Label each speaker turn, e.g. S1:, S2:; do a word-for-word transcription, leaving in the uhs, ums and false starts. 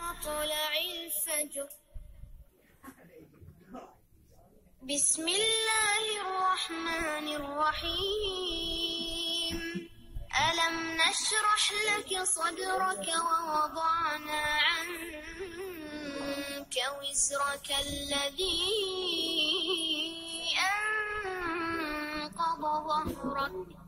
S1: مطلع الفجر بسم الله الرحمن الرحيم ألم نشرح لك صدرك ووضعنا عنك وزرك الذي أنقض ظهرك